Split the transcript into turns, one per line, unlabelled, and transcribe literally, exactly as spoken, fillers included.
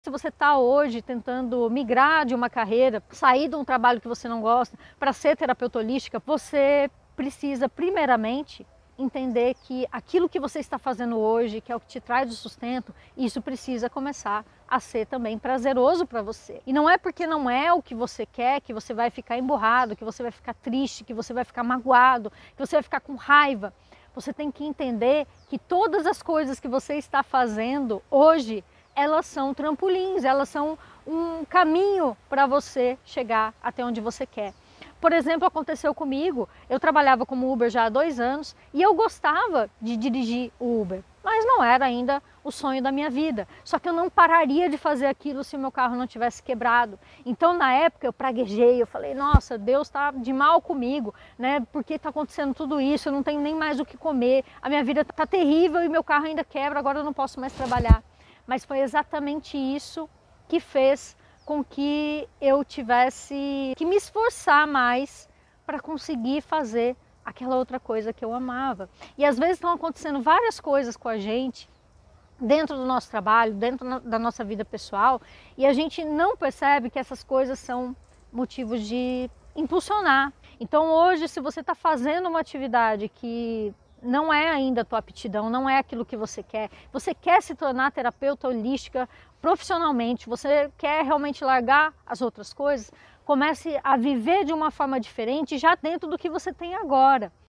Se você está hoje tentando migrar de uma carreira, sair de um trabalho que você não gosta para ser terapeuta holística, você precisa primeiramente entender que aquilo que você está fazendo hoje, que é o que te traz o sustento, isso precisa começar a ser também prazeroso para você. E não é porque não é o que você quer que você vai ficar emburrado, que você vai ficar triste, que você vai ficar magoado, que você vai ficar com raiva. Você tem que entender que todas as coisas que você está fazendo hoje, elas são trampolins, elas são um caminho para você chegar até onde você quer. Por exemplo, aconteceu comigo, eu trabalhava como Uber já há dois anos e eu gostava de dirigir o Uber, mas não era ainda o sonho da minha vida. Só que eu não pararia de fazer aquilo se o meu carro não tivesse quebrado. Então, na época, eu praguejei, eu falei, nossa, Deus está de mal comigo, né? Por que está acontecendo tudo isso? Eu não tenho nem mais o que comer, a minha vida está terrível e meu carro ainda quebra, agora eu não posso mais trabalhar. Mas foi exatamente isso que fez com que eu tivesse que me esforçar mais para conseguir fazer aquela outra coisa que eu amava. E às vezes estão acontecendo várias coisas com a gente, dentro do nosso trabalho, dentro da nossa vida pessoal, e a gente não percebe que essas coisas são motivos de impulsionar. Então hoje, se você está fazendo uma atividade que não é ainda a tua aptidão, não é aquilo que você quer, você quer se tornar terapeuta holística profissionalmente, você quer realmente largar as outras coisas, comece a viver de uma forma diferente já dentro do que você tem agora.